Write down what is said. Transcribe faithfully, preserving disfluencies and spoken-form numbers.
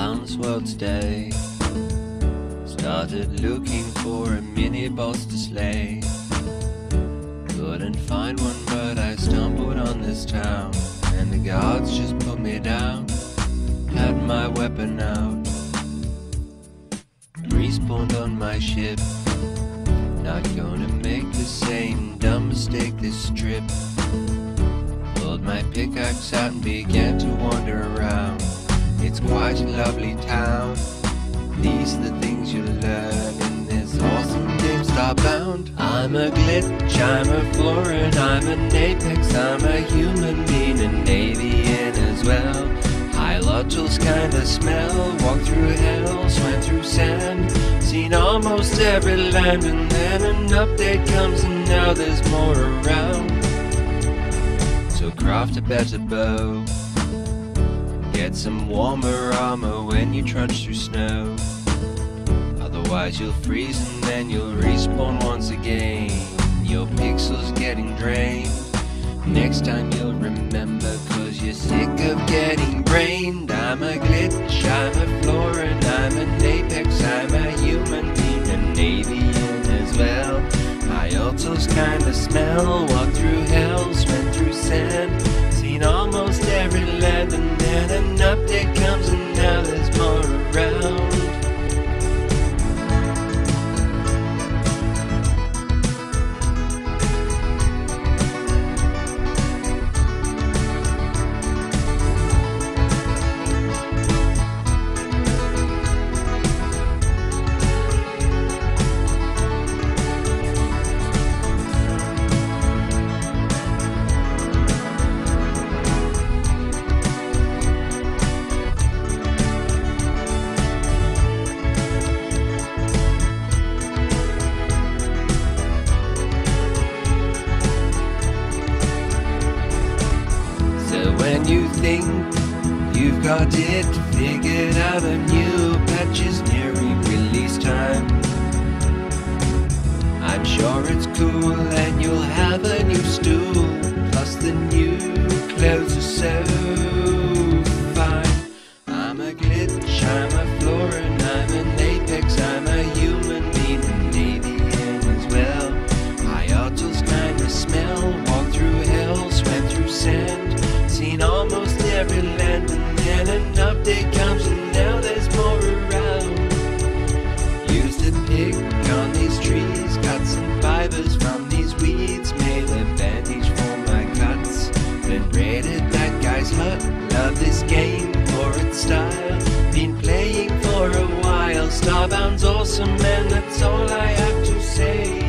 around this world today. Started looking for a mini boss to slay. Couldn't find one, but I stumbled on this town, and the guards just put me down. Had my weapon out, respawned on my ship. Not gonna make the same dumb mistake this trip. Pulled my pickaxe out and began to wander around. It's quite a lovely town. These are the things you learn in this awesome game, Starbound. I'm a glitch, I'm a florin, I'm an apex, I'm a human being, an avian as well. High lotals kinda smell, walk through hell, swam through sand, seen almost every land, and then an update comes and now there's more around. So craft a better bow, get some warmer armor when you trudge through snow. Otherwise you'll freeze and then you'll respawn once again. Your pixels getting drained. Next time you'll remember, cause you're sick of getting brained. I'm a glitch, I'm a florin, I'm an apex, I'm a human being, an avian as well. My altals kinda smell, walk through hell, swim through sand, seen almost every land, and then an update comes and now there's more around. When you think you've got it figured out, a new patch is nearing release time. I'm sure it's cool and you'll have a new stool, plus the new clothes are so fine. I'm a glitch, I'm a florin, I'm an apex, I'm a human being, an avian as well. My altals kinda smell, walk through hell, swam through sand, seen almost every land, and then an update comes and now there's more around. Used a pick on these trees, got some fibers from these weeds, made a bandage for my cuts, then raided that guy's hut. Love this game for its style, been playing for a while. Starbound's awesome and that's all I have to say.